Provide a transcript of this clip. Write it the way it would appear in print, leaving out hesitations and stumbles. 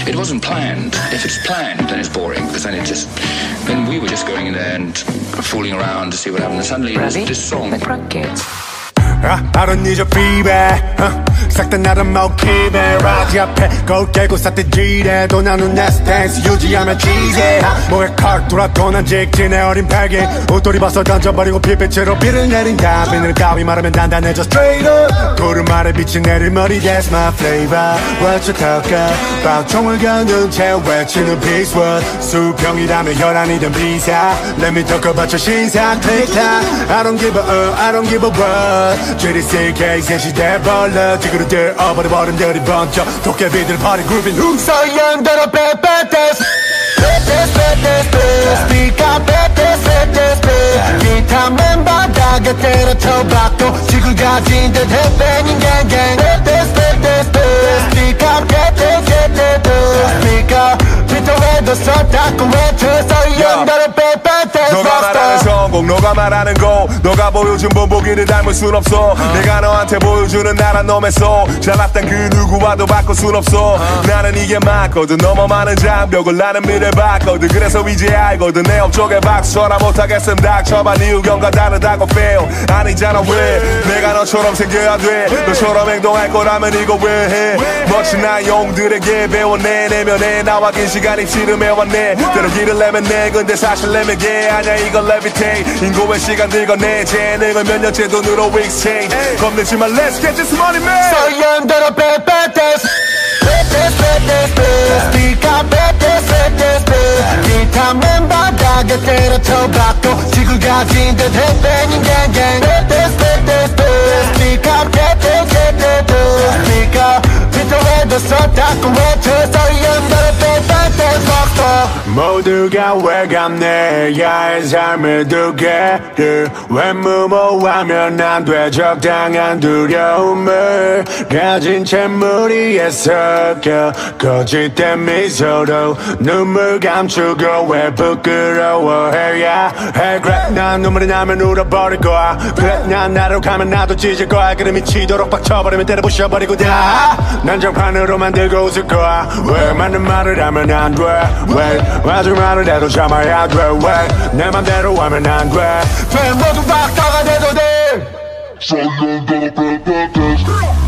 it wasn't planned. If it's planned, then it's boring, because then we were just going in there and fooling around to see what happened, and suddenly this song. I don't need your feedback 싹 다 나를 먹히네 라디 앞에 거울 깨고 쌌대 지뢰도 나는 내 스탠스 유지하면 지제 목에 칼 돌아도 난 직진의 어린 패기 옷돌이 벗어 던져버리고 빛빛으로 비를 내린다 비늘 따위 말하면 단단해져 straight up 구름 아래 빛이 내릴 머리 that's my flavor What you talk about 총을 겨눈 채 외치는 peace word 수평이라면 혈안이든 비사 Let me talk about your 신사 click clack I don't give a I don't give a what GDCK 새 시대 벌러 지구를 들어버려 버림들이 번쩍 도깨비들 파리 그룹인 훔쳐연대로 빼빼떼스 Speak up 빼떼스 기타 맨 바닥에 때려쳐박고 지구를 가진 듯 해변인 갱갱 Speak up Speak up 피터헤드 썼다고 외쳐서 연대로 빼빼떼스 너가 말하는 성공 너가 말하는 고 너가 보여준 본보기를 닮을 순 없어 내가 너한테 보여주는 나란 놈의 소 잘났단 그 누구와도 바꿀 순 없어 나는 이게 맞거든 너무 많은 장벽을 나는 미래 봤거든 그래서 이제 알거든 내 업적에 박수 전화 못하겠음 닥쳐봐 네 의견과 다르다고 fail 아니잖아 왜 내가 너처럼 생겨야 돼 너처럼 행동할 거라면 이거 왜 해 멋진 나용들에게 배워내 내면에 나와 긴 시간 입씨름해왔네 때로 길을 내면 내 근데 사실 내면게 아냐 이걸 levitate 인고의 시간 들거내 재능을 몇 년째 돈으로 exchange 겁내지만 let's get this money man 서연대로 빼빼떼스 Speak up 기타 맨 바닥에 때려쳐박고 지구를 가진 듯 해변인 갱갱 Speak up Speak up 피터헤드 썼다고 외쳐서 연대로 빼빼떼스 모두가 외감내 야의 삶을 두개를 왜 무모하면 안 돼 적당한 두려움을 가진 채 무리에 섞여 거짓된 미소로 눈물 감추고 왜 부끄러워해야 해 그래 난 눈물이 나면 울어버릴 거야 그래 난 나로 가면 나도 찢을 거야 그래 미치도록 빡쳐버리면 때려 부셔버리고 다 난장판으로 만들고 웃을 거야 왜 맞는 말을 하면 안 돼 왜 맞은 말을 해도 참아야 돼 왜 내 맘대로 하면 안 돼 왜 모두 박사가 돼도 돼 So you gotta